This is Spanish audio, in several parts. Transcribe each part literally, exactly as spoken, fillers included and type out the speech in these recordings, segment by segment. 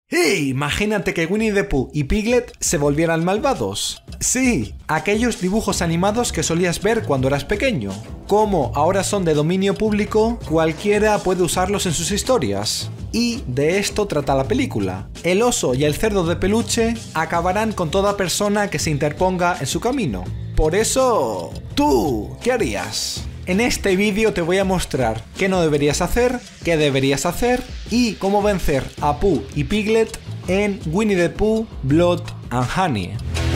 ¡Hey! Imagínate que Winnie the Pooh y Piglet se volvieran malvados. Sí, aquellos dibujos animados que solías ver cuando eras pequeño. Como ahora son de dominio público, cualquiera puede usarlos en sus historias. Y de esto trata la película. El oso y el cerdo de peluche acabarán con toda persona que se interponga en su camino. Por eso, ¿tú qué harías? En este vídeo te voy a mostrar qué no deberías hacer, qué deberías hacer y cómo vencer a Pooh y Piglet en Winnie the Pooh, Blood and Honey.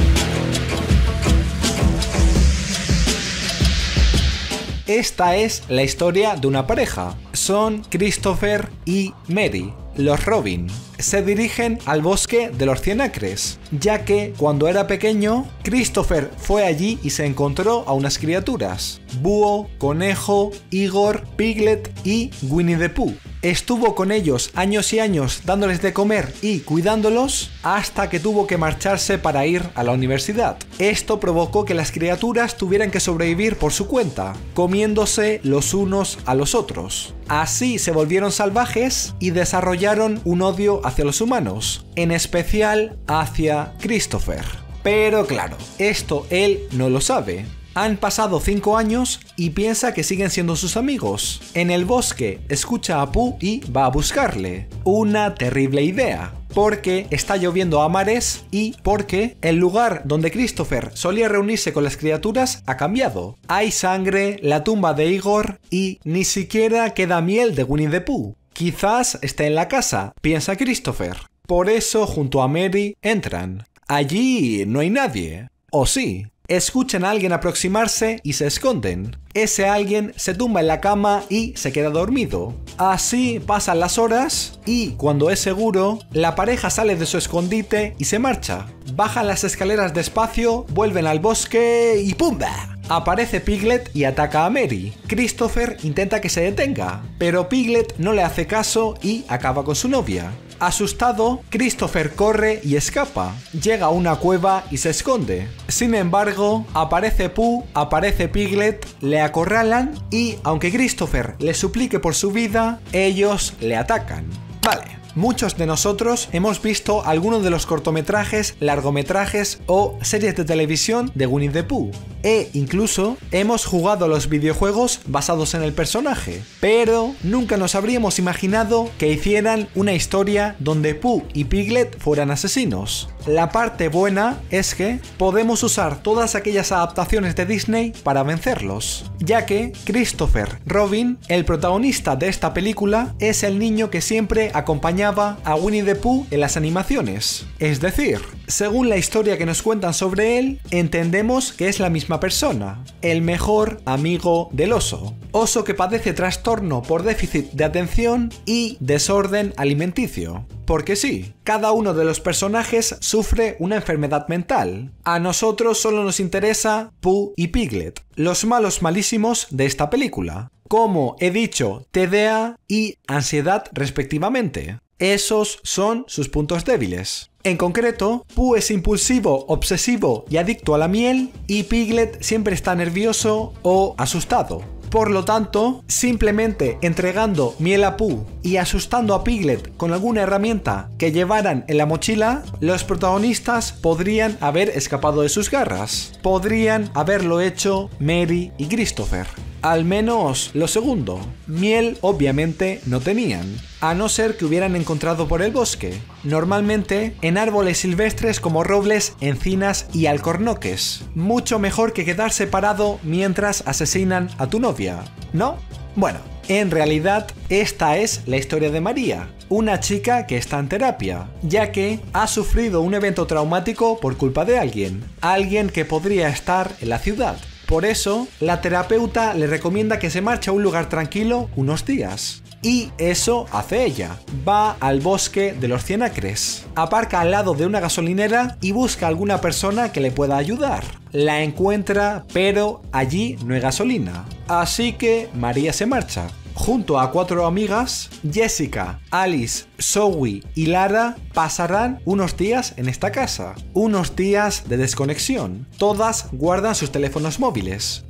Esta es la historia de una pareja. Son Christopher y Mary, los Robin. Se dirigen al bosque de los Cien Acres, ya que cuando era pequeño, Christopher fue allí y se encontró a unas criaturas: Búho, Conejo, Igor, Piglet y Winnie the Pooh. Estuvo con ellos años y años dándoles de comer y cuidándolos hasta que tuvo que marcharse para ir a la universidad. Esto provocó que las criaturas tuvieran que sobrevivir por su cuenta, comiéndose los unos a los otros. Así se volvieron salvajes y desarrollaron un odio hacia los humanos, en especial hacia Christopher. Pero claro, esto él no lo sabe. Han pasado cinco años y piensa que siguen siendo sus amigos. En el bosque escucha a Pooh y va a buscarle. Una terrible idea, porque está lloviendo a mares y porque el lugar donde Christopher solía reunirse con las criaturas ha cambiado. Hay sangre, la tumba de Igor y ni siquiera queda miel de Winnie the Pooh. Quizás esté en la casa, piensa Christopher. Por eso junto a Mary entran. Allí no hay nadie. ¿O sí? Escuchan a alguien aproximarse y se esconden. Ese alguien se tumba en la cama y se queda dormido. Así pasan las horas y, cuando es seguro, la pareja sale de su escondite y se marcha. Bajan las escaleras despacio, vuelven al bosque y ¡pumba! Aparece Piglet y ataca a Mary. Christopher intenta que se detenga, pero Piglet no le hace caso y acaba con su novia. Asustado, Christopher corre y escapa. Llega a una cueva y se esconde. Sin embargo, aparece Pooh, aparece Piglet, le acorralan y, aunque Christopher le suplique por su vida, ellos le atacan. Vale. Muchos de nosotros hemos visto algunos de los cortometrajes, largometrajes o series de televisión de Winnie the Pooh. E incluso hemos jugado los videojuegos basados en el personaje. Pero nunca nos habríamos imaginado que hicieran una historia donde Pooh y Piglet fueran asesinos. La parte buena es que podemos usar todas aquellas adaptaciones de Disney para vencerlos, ya que Christopher Robin, el protagonista de esta película, es el niño que siempre acompañaba a Winnie the Pooh en las animaciones. Es decir, según la historia que nos cuentan sobre él, entendemos que es la misma persona, el mejor amigo del oso. Oso que padece trastorno por déficit de atención y desorden alimenticio. Porque sí, cada uno de los personajes sufre una enfermedad mental. A nosotros solo nos interesa Pooh y Piglet, los malos malísimos de esta película. Como he dicho, T D A y ansiedad respectivamente. Esos son sus puntos débiles. En concreto, Pooh es impulsivo, obsesivo y adicto a la miel, y Piglet siempre está nervioso o asustado. Por lo tanto, simplemente entregando miel a Pooh y asustando a Piglet con alguna herramienta que llevaran en la mochila, los protagonistas podrían haber escapado de sus garras. Podrían haberlo hecho Mary y Christopher. Al menos lo segundo. Miel obviamente no tenían, a no ser que hubieran encontrado por el bosque, normalmente en árboles silvestres como robles, encinas y alcornoques. Mucho mejor que quedarse parado mientras asesinan a tu novia, ¿no? Bueno, en realidad esta es la historia de María, una chica que está en terapia, ya que ha sufrido un evento traumático por culpa de alguien, alguien que podría estar en la ciudad. Por eso, la terapeuta le recomienda que se marche a un lugar tranquilo unos días. Y eso hace ella. Va al bosque de los Cien Acres, aparca al lado de una gasolinera y busca a alguna persona que le pueda ayudar. La encuentra, pero allí no hay gasolina. Así que María se marcha. Junto a cuatro amigas, Jessica, Alice, Zoe y Lara pasarán unos días en esta casa. Unos días de desconexión. Todas guardan sus teléfonos móviles.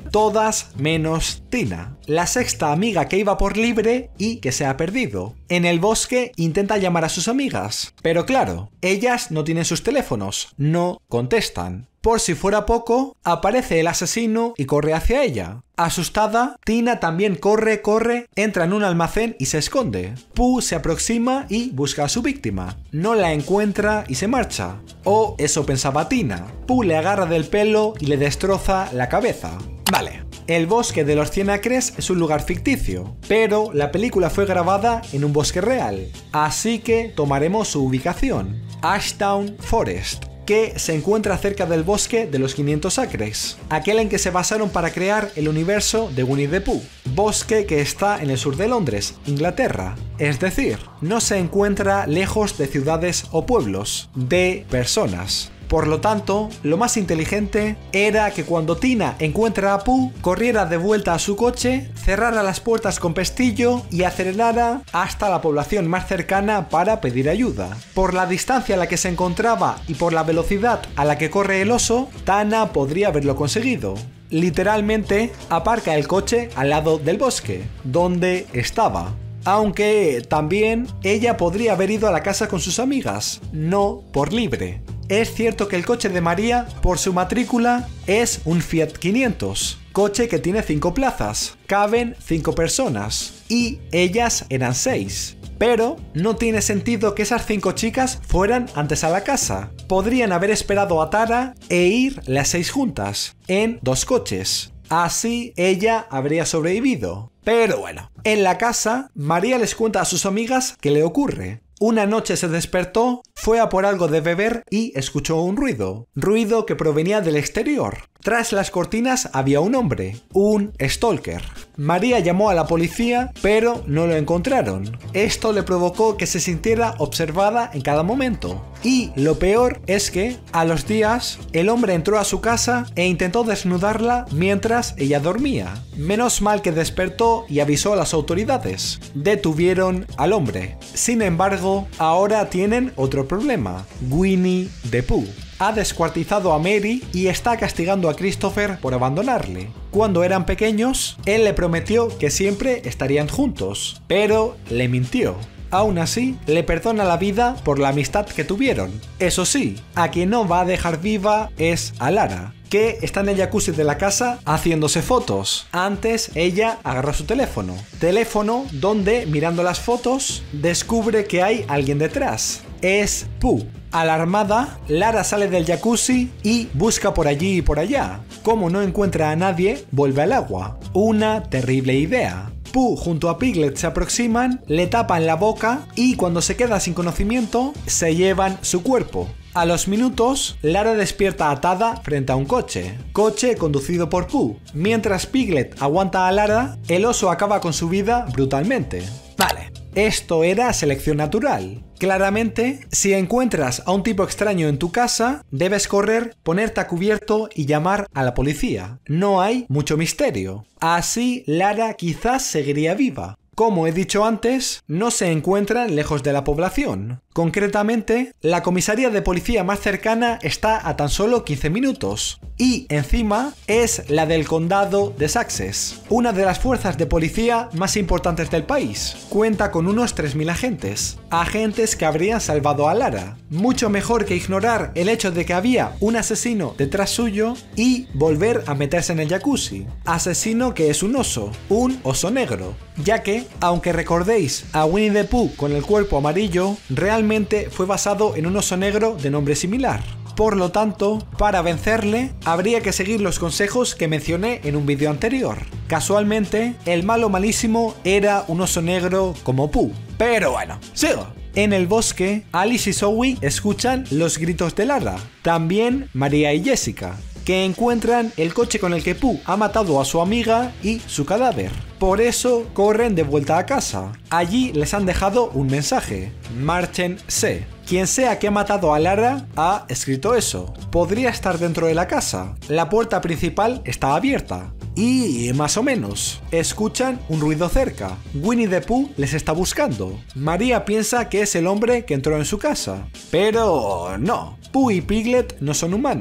todas menos Tina, la sexta amiga que iba por libre y que se ha perdido. En el bosque intenta llamar a sus amigas, pero claro, ellas no tienen sus teléfonos, no contestan. Por si fuera poco, aparece el asesino y corre hacia ella. Asustada, Tina también corre, corre, entra en un almacén y se esconde. Pooh se aproxima y busca a su víctima. No la encuentra y se marcha. O eso pensaba Tina. Pooh le agarra del pelo y le destroza la cabeza. Vale. El bosque de los cien acres es un lugar ficticio, pero la película fue grabada en un bosque real, así que tomaremos su ubicación, Ashdown Forest, que se encuentra cerca del bosque de los quinientos acres, aquel en que se basaron para crear el universo de Winnie the Pooh, bosque que está en el sur de Londres, Inglaterra, es decir, no se encuentra lejos de ciudades o pueblos, de personas. Por lo tanto, lo más inteligente era que cuando Tina encuentra a Pooh, corriera de vuelta a su coche, cerrara las puertas con pestillo y acelerara hasta la población más cercana para pedir ayuda. Por la distancia a la que se encontraba y por la velocidad a la que corre el oso, Tana podría haberlo conseguido. Literalmente, aparca el coche al lado del bosque, donde estaba. Aunque también ella podría haber ido a la casa con sus amigas, no por libre. Es cierto que el coche de María, por su matrícula, es un Fiat quinientos, coche que tiene cinco plazas, caben cinco personas, y ellas eran seis. Pero no tiene sentido que esas cinco chicas fueran antes a la casa. Podrían haber esperado a Tara e ir las seis juntas, en dos coches. Así ella habría sobrevivido. Pero bueno, en la casa, María les cuenta a sus amigas qué le ocurre. Una noche se despertó, fue a por algo de beber y escuchó un ruido. Ruido que provenía del exterior. Tras las cortinas había un hombre, un stalker. María llamó a la policía, pero no lo encontraron. Esto le provocó que se sintiera observada en cada momento. Y lo peor es que, a los días, el hombre entró a su casa e intentó desnudarla mientras ella dormía. Menos mal que despertó y avisó a las autoridades. Detuvieron al hombre. Sin embargo, ahora tienen otro problema. Winnie the Pooh ha descuartizado a Mary y está castigando a Christopher por abandonarle. Cuando eran pequeños, él le prometió que siempre estarían juntos, pero le mintió. Aún así, le perdona la vida por la amistad que tuvieron. Eso sí, a quien no va a dejar viva es a Lara, que está en el jacuzzi de la casa haciéndose fotos. Antes ella agarró su teléfono. Teléfono donde, mirando las fotos, descubre que hay alguien detrás. Es Pooh. Alarmada, Lara sale del jacuzzi y busca por allí y por allá. Como no encuentra a nadie, vuelve al agua. Una terrible idea. Pooh junto a Piglet se aproximan, le tapan la boca y cuando se queda sin conocimiento, se llevan su cuerpo. A los minutos, Lara despierta atada frente a un coche. Coche conducido por Pooh. Mientras Piglet aguanta a Lara, el oso acaba con su vida brutalmente. Vale, esto era selección natural. Claramente, si encuentras a un tipo extraño en tu casa, debes correr, ponerte a cubierto y llamar a la policía. No hay mucho misterio. Así, Lara quizás seguiría viva. Como he dicho antes, no se encuentran lejos de la población. Concretamente, la comisaría de policía más cercana está a tan solo quince minutos. Y, encima, es la del condado de Sussex, una de las fuerzas de policía más importantes del país. Cuenta con unos tres mil agentes. Agentes que habrían salvado a Lara. Mucho mejor que ignorar el hecho de que había un asesino detrás suyo y volver a meterse en el jacuzzi. Asesino que es un oso, un oso negro. Ya que, aunque recordéis a Winnie the Pooh con el cuerpo amarillo, realmente fue basado en un oso negro de nombre similar. Por lo tanto, para vencerle, habría que seguir los consejos que mencioné en un vídeo anterior. Casualmente, el malo malísimo era un oso negro como Pooh. Pero bueno, sigo. En el bosque, Alice y Zoe escuchan los gritos de Lara. También María y Jessica, que encuentran el coche con el que Pooh ha matado a su amiga y su cadáver. Por eso corren de vuelta a casa. Allí les han dejado un mensaje. Márchense. Quien sea que ha matado a Lara ha escrito eso. Podría estar dentro de la casa. La puerta principal está abierta. Y más o menos, escuchan un ruido cerca. Winnie the Pooh les está buscando. María piensa que es el hombre que entró en su casa. Pero no. Pooh y Piglet no son humanos.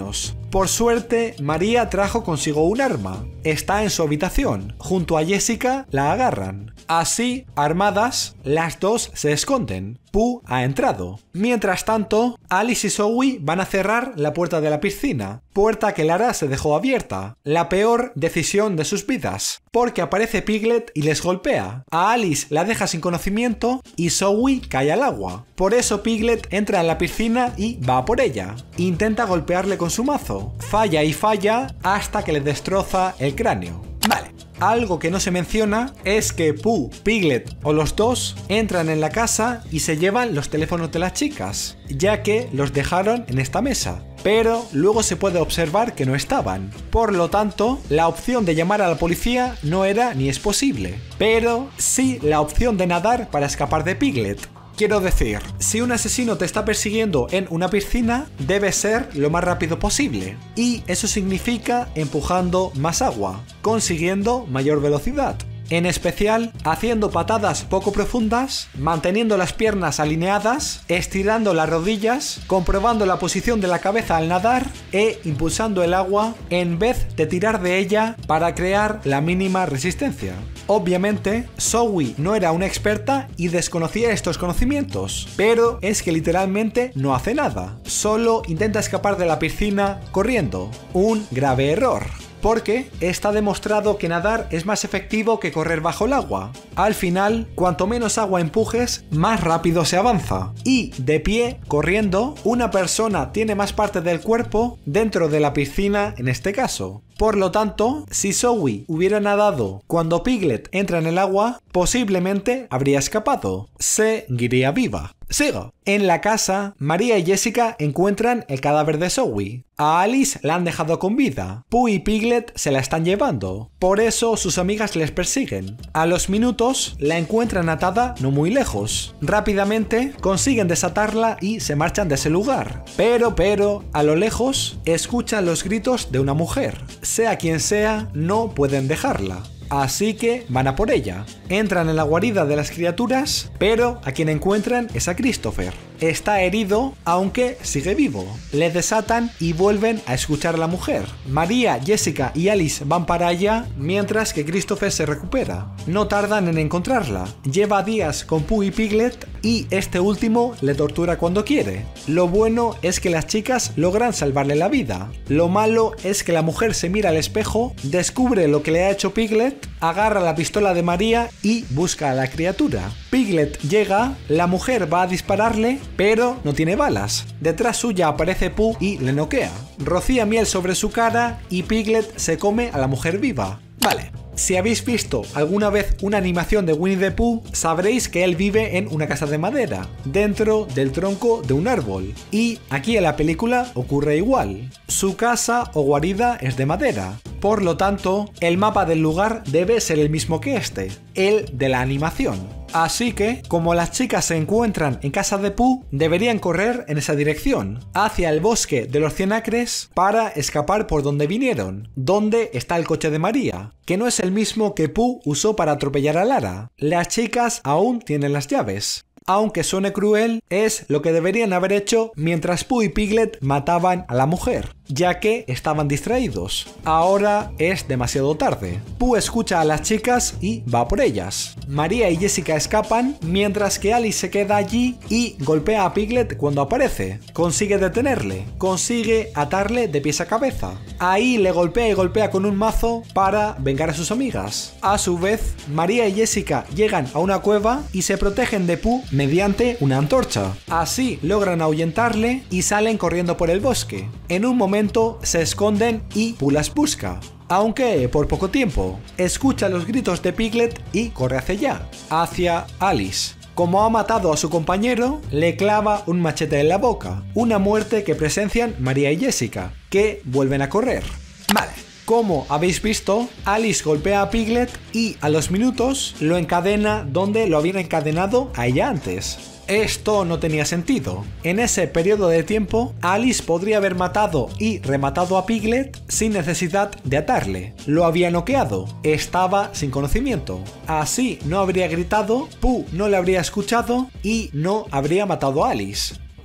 Por suerte, María trajo consigo un arma. Está en su habitación. Junto a Jessica la agarran. Así, armadas, las dos se esconden. Pooh ha entrado. Mientras tanto, Alice y Zoe van a cerrar la puerta de la piscina, puerta que Lara se dejó abierta. La peor decisión de sus vidas, porque aparece Piglet y les golpea. A Alice la deja sin conocimiento y Zoe cae al agua. Por eso Piglet entra en la piscina y va por ella. Intenta golpearle con su mazo. Falla y falla hasta que le destroza el cráneo. Vale. Algo que no se menciona es que Pooh, Piglet o los dos entran en la casa y se llevan los teléfonos de las chicas, ya que los dejaron en esta mesa. Pero luego se puede observar que no estaban. Por lo tanto, la opción de llamar a la policía no era ni es posible. Pero sí la opción de nadar para escapar de Piglet. Quiero decir, si un asesino te está persiguiendo en una piscina, debe ser lo más rápido posible. Y eso significa empujando más agua, consiguiendo mayor velocidad. En especial, haciendo patadas poco profundas, manteniendo las piernas alineadas, estirando las rodillas, comprobando la posición de la cabeza al nadar e impulsando el agua en vez de tirar de ella para crear la mínima resistencia. Obviamente, Zoe no era una experta y desconocía estos conocimientos, pero es que literalmente no hace nada, solo intenta escapar de la piscina corriendo. Un grave error. Porque está demostrado que nadar es más efectivo que correr bajo el agua. Al final, cuanto menos agua empujes, más rápido se avanza. Y de pie, corriendo, una persona tiene más parte del cuerpo dentro de la piscina en este caso. Por lo tanto, si Zoe hubiera nadado cuando Piglet entra en el agua, posiblemente habría escapado. Seguiría viva. Sigo. En la casa, María y Jessica encuentran el cadáver de Zoe. A Alice la han dejado con vida. Pooh y Piglet se la están llevando. Por eso sus amigas les persiguen. A los minutos la encuentran atada no muy lejos. Rápidamente consiguen desatarla y se marchan de ese lugar. Pero, pero, a lo lejos escuchan los gritos de una mujer. Sea quien sea, no pueden dejarla. Así que van a por ella. Entran en la guarida de las criaturas, pero a quien encuentran es a Christopher. Está herido, aunque sigue vivo. Le desatan y vuelven a escuchar a la mujer. María, Jessica y Alice van para allá, mientras que Christopher se recupera. No tardan en encontrarla. Lleva días con Pooh y Piglet y este último le tortura cuando quiere. Lo bueno es que las chicas logran salvarle la vida. Lo malo es que la mujer se mira al espejo, descubre lo que le ha hecho Piglet, agarra la pistola de María y busca a la criatura. Piglet llega, la mujer va a dispararle, pero no tiene balas. Detrás suya aparece Pooh y le noquea. Rocía miel sobre su cara y Piglet se come a la mujer viva. Vale. Si habéis visto alguna vez una animación de Winnie the Pooh, sabréis que él vive en una casa de madera, dentro del tronco de un árbol. Y aquí en la película ocurre igual. Su casa o guarida es de madera. Por lo tanto, el mapa del lugar debe ser el mismo que este, el de la animación. Así que, como las chicas se encuentran en casa de Pooh, deberían correr en esa dirección, hacia el bosque de los cien acres, para escapar por donde vinieron, donde está el coche de María, que no es el mismo que Pooh usó para atropellar a Lara. Las chicas aún tienen las llaves. Aunque suene cruel, es lo que deberían haber hecho mientras Pooh y Piglet mataban a la mujer, ya que estaban distraídos. Ahora es demasiado tarde. Pooh escucha a las chicas y va por ellas. María y Jessica escapan, mientras que Alice se queda allí y golpea a Piglet cuando aparece. Consigue detenerle, consigue atarle de pies a cabeza. Ahí le golpea y golpea con un mazo para vengar a sus amigas. A su vez, María y Jessica llegan a una cueva y se protegen de Pooh mediante una antorcha. Así logran ahuyentarle y salen corriendo por el bosque. En un momento se esconden y Pooh las busca, aunque por poco tiempo. Escucha los gritos de Piglet y corre hacia allá, hacia Alice. Como ha matado a su compañero, le clava un machete en la boca, una muerte que presencian María y Jessica, que vuelven a correr. Vale. Como habéis visto, Alice golpea a Piglet y a los minutos lo encadena donde lo habían encadenado a ella antes. Esto no tenía sentido. En ese periodo de tiempo, Alice podría haber matado y rematado a Piglet sin necesidad de atarle. Lo había noqueado, estaba sin conocimiento. Así no habría gritado, Pooh no le habría escuchado y no habría matado a Alice.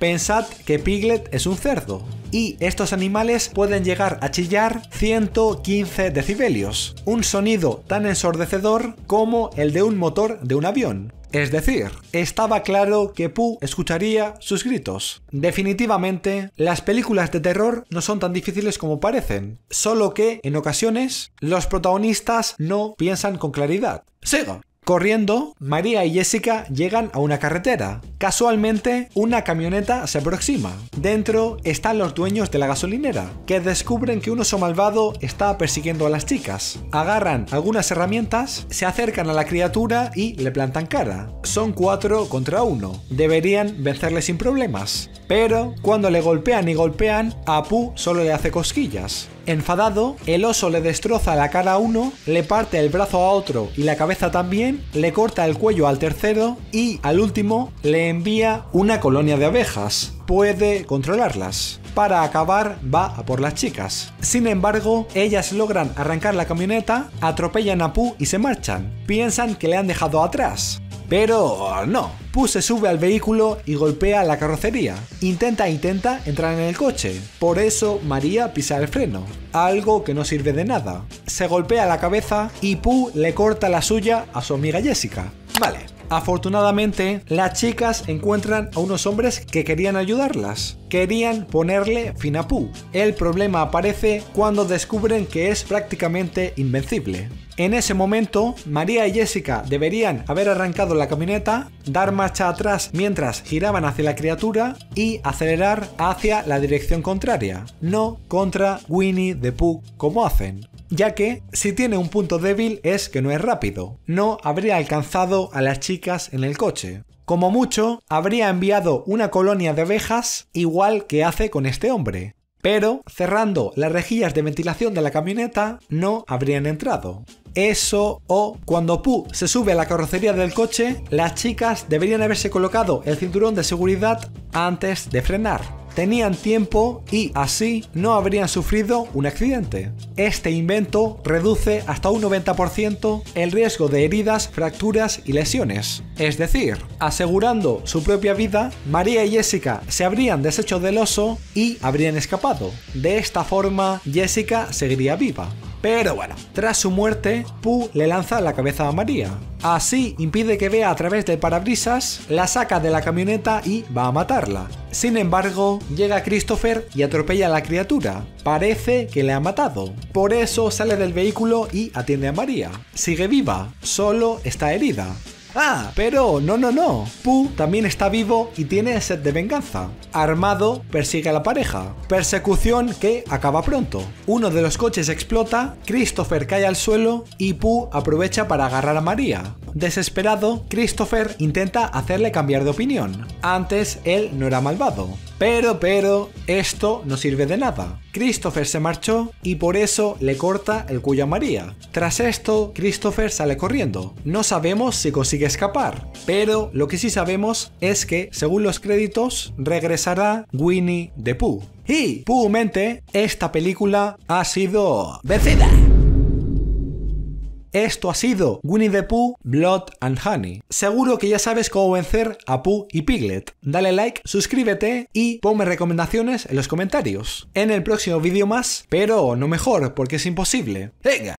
Pensad que Piglet es un cerdo, y estos animales pueden llegar a chillar ciento quince decibelios, un sonido tan ensordecedor como el de un motor de un avión. Es decir, estaba claro que Pooh escucharía sus gritos. Definitivamente, las películas de terror no son tan difíciles como parecen, solo que, en ocasiones, los protagonistas no piensan con claridad. ¡Siga! Corriendo, María y Jessica llegan a una carretera. Casualmente, una camioneta se aproxima. Dentro están los dueños de la gasolinera, que descubren que un oso malvado está persiguiendo a las chicas. Agarran algunas herramientas, se acercan a la criatura y le plantan cara. Son cuatro contra uno. Deberían vencerle sin problemas. Pero cuando le golpean y golpean, a Pooh solo le hace cosquillas. Enfadado, el oso le destroza la cara a uno, le parte el brazo a otro y la cabeza también, le corta el cuello al tercero y, al último, le envía una colonia de abejas. Puede controlarlas. Para acabar, va a por las chicas. Sin embargo, ellas logran arrancar la camioneta, atropellan a Pooh y se marchan. Piensan que le han dejado atrás. Pero no, Pooh se sube al vehículo y golpea la carrocería. Intenta intenta entrar en el coche, por eso María pisa el freno, algo que no sirve de nada. Se golpea la cabeza y Pooh le corta la suya a su amiga Jessica. Vale. Afortunadamente, las chicas encuentran a unos hombres que querían ayudarlas. Querían ponerle fin a Pooh. El problema aparece cuando descubren que es prácticamente invencible. En ese momento, María y Jessica deberían haber arrancado la camioneta, dar marcha atrás mientras giraban hacia la criatura y acelerar hacia la dirección contraria, no contra Winnie the Pooh como hacen. Ya que, si tiene un punto débil es que no es rápido. No habría alcanzado a las chicas en el coche. Como mucho, habría enviado una colonia de abejas igual que hace con este hombre. Pero, cerrando las rejillas de ventilación de la camioneta, no habrían entrado. Eso o cuando Pooh se sube a la carrocería del coche, las chicas deberían haberse colocado el cinturón de seguridad antes de frenar. Tenían tiempo y así no habrían sufrido un accidente. Este invento reduce hasta un noventa por ciento el riesgo de heridas, fracturas y lesiones. Es decir, asegurando su propia vida, María y Jessica se habrían deshecho del oso y habrían escapado. De esta forma, Jessica seguiría viva. Pero bueno, tras su muerte, Pooh le lanza la cabeza a María. Así impide que vea a través del parabrisas, la saca de la camioneta y va a matarla. Sin embargo, llega Christopher y atropella a la criatura. Parece que le ha matado. Por eso sale del vehículo y atiende a María. Sigue viva, solo está herida. Ah, pero no, no, no. Pooh también está vivo y tiene sed de venganza. Armado, persigue a la pareja. Persecución que acaba pronto. Uno de los coches explota, Christopher cae al suelo y Pooh aprovecha para agarrar a María. Desesperado, Christopher intenta hacerle cambiar de opinión. Antes él no era malvado. Pero, pero, esto no sirve de nada. Christopher se marchó y por eso le corta el cuello a María. Tras esto, Christopher sale corriendo. No sabemos si consigue escapar, pero lo que sí sabemos es que, según los créditos, regresará Winnie the Pooh. Y, Pooh mente, esta película ha sido vencida. Esto ha sido Winnie the Pooh, Blood and Honey. Seguro que ya sabes cómo vencer a Pooh y Piglet. Dale like, suscríbete y ponme recomendaciones en los comentarios. En el próximo vídeo más, pero no mejor porque es imposible. ¡Venga!